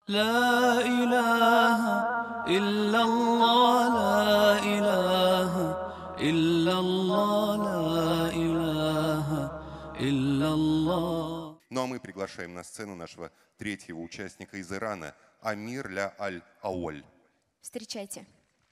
لا إله إلا الله لا إله إلا الله لا إله إلا الله. Ну а мы приглашаем на сцену нашего третьего участника из Ирана, Амир Ля Аль-Ауаль. Встречайте.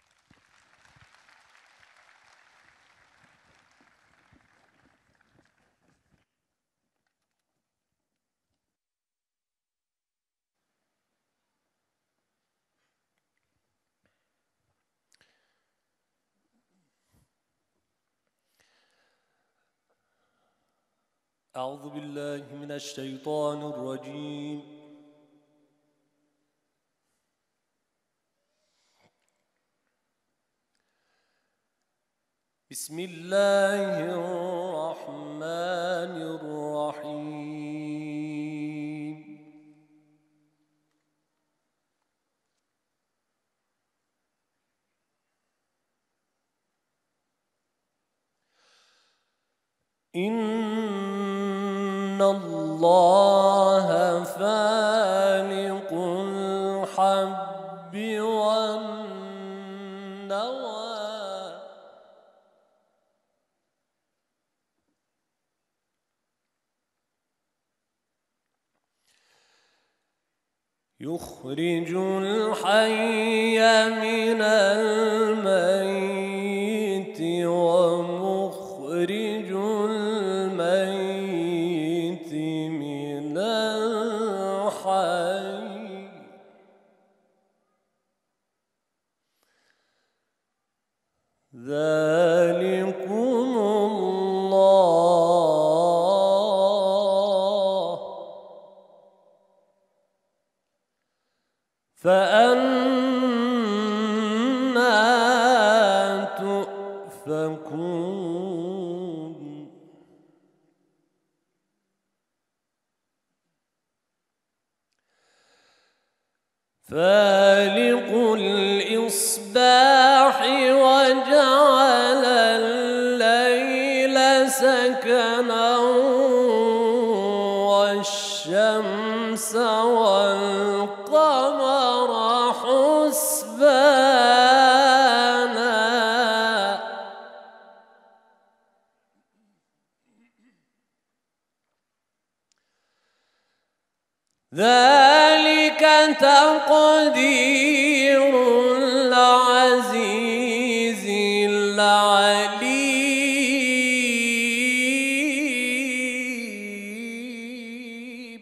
أعوذ بالله من الشيطان الرجيم. بسم الله الرحمن الرحيم. إن الله فالق الحب والنوى يخرج الحي من الميت ومخرج الميت من الحي ذلكم الله فأنى تؤفكون. فالق الإصباح وجعل الليل سكنا والشمس والقمر حسبانا ذلك تقدير العزيز العليم.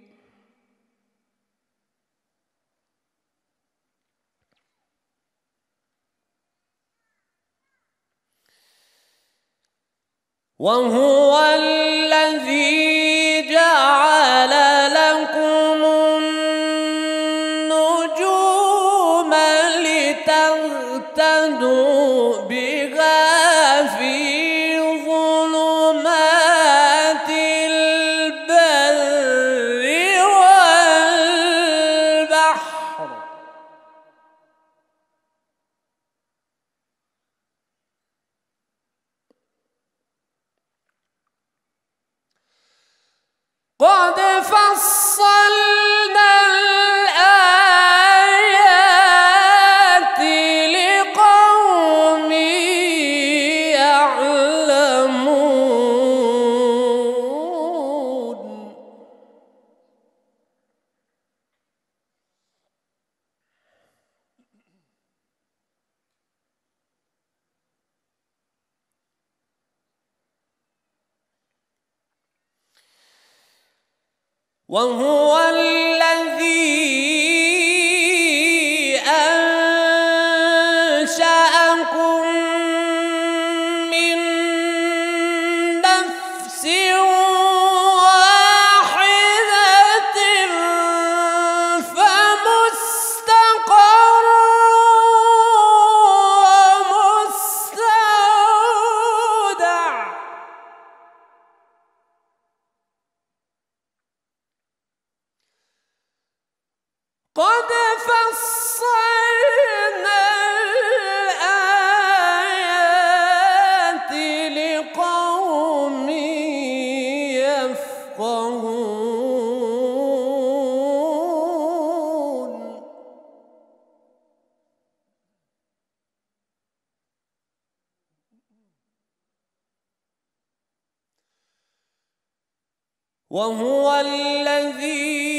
وهو الذي جعل لكم النجوم لتهتدوا بها في ظلمات البر والبحر قد فصلنا الآيات لقوم يعلمون. وهو الذي أنشأكم من نفس واحدة فمستقر ومستودع قد فصلنا الآيات لقوم يفقهون. وهو الذي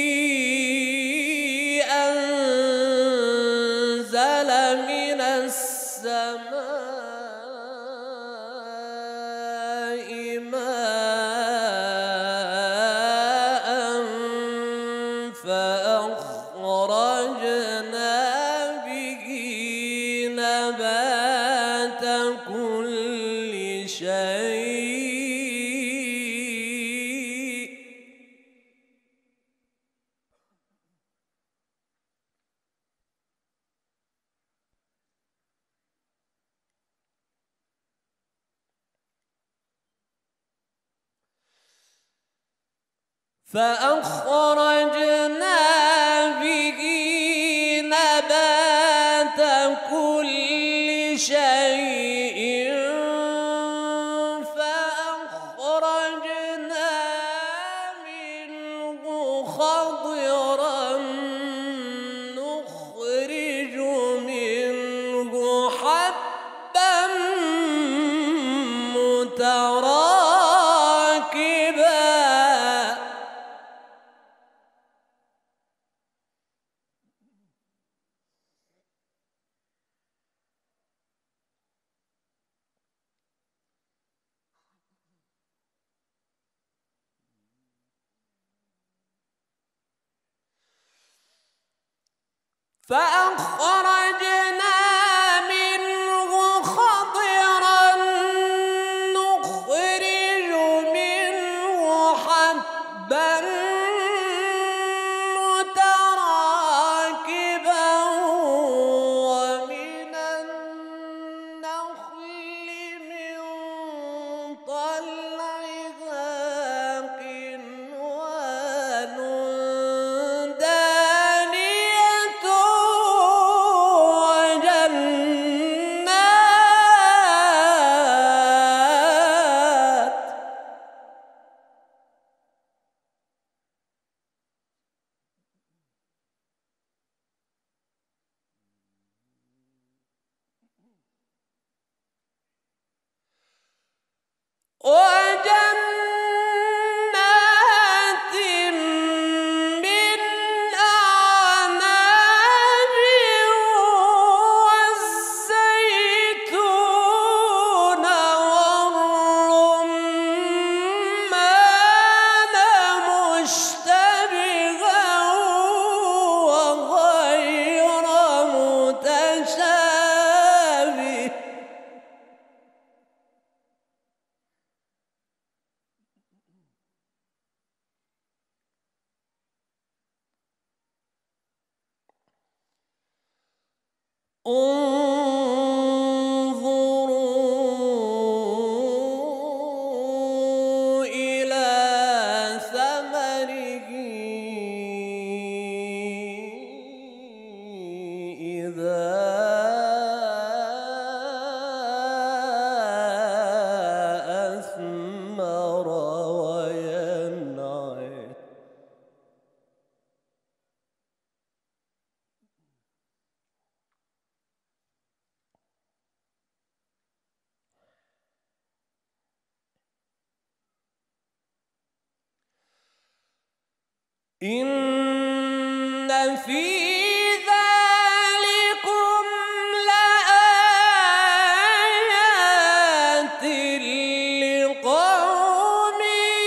أنزل من السماء ماء فأخرجنا به نبات كل شيء فأخرجنا به نبات كل شيء فأخرجنا منه خضرا نخرج منه حبا متراكبا فأخرجنا منه خضرا نخرج منه حبا متراكبا ومن النخل من طلعها قنوان دانية وجنات وجنات من أعناب والزيتون والرمان مشتبها وغير متشابه انظروا إلى ثمره إذا أثمر وينعه إن في ذلكم لآيات لقوم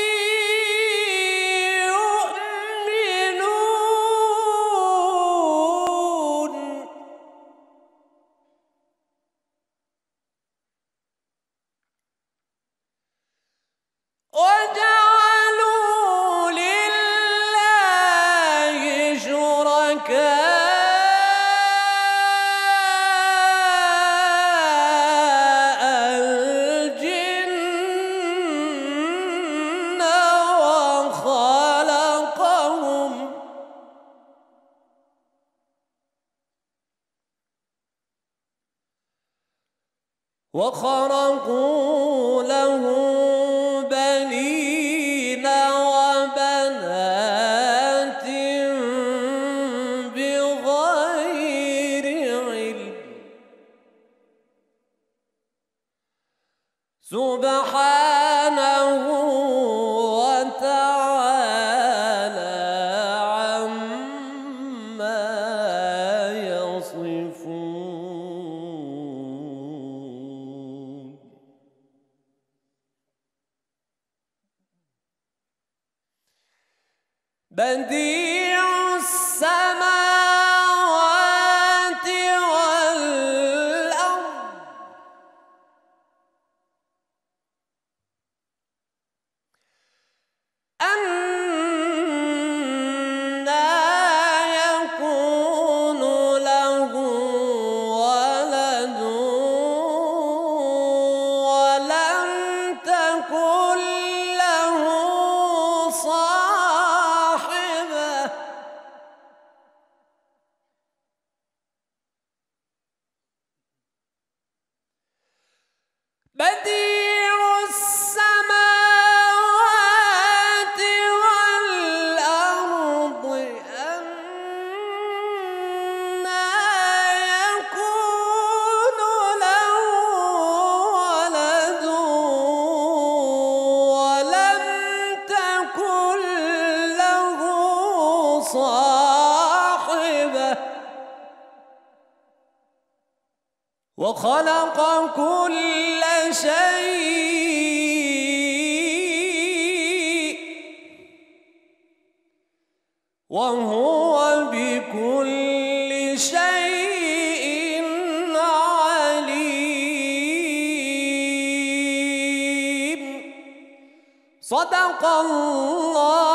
يؤمنون وجعلوا لله شركاء الجن وخلقهم وخرقوا له بنين وبنات بغير علم سبحانه وتعالى بديع السماوات والأرض أنى يكون له ولد ولم تكن له صاحبة بديع السماوات والأرض أنى يكون له ولد ولم تكن له صاحبة وخلق كل شيء وهو بكل شيء عليم صدق الله